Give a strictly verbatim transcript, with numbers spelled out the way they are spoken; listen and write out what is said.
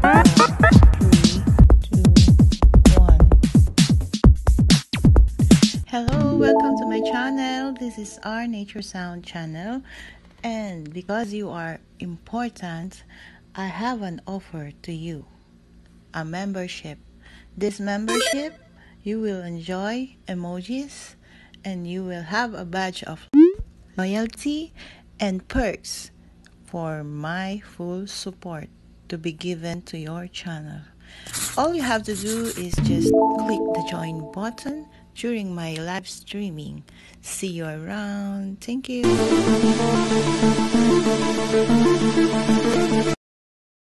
Hello, welcome to my channel. This is our Nature Sound channel, and because you are important, I have an offer to you, a membership. This membership, you will enjoy emojis and you will have a badge of loyalty and perks for my full support to be given to your channel. All you have to do is just click the join button during my live streaming. See you around. Thank you.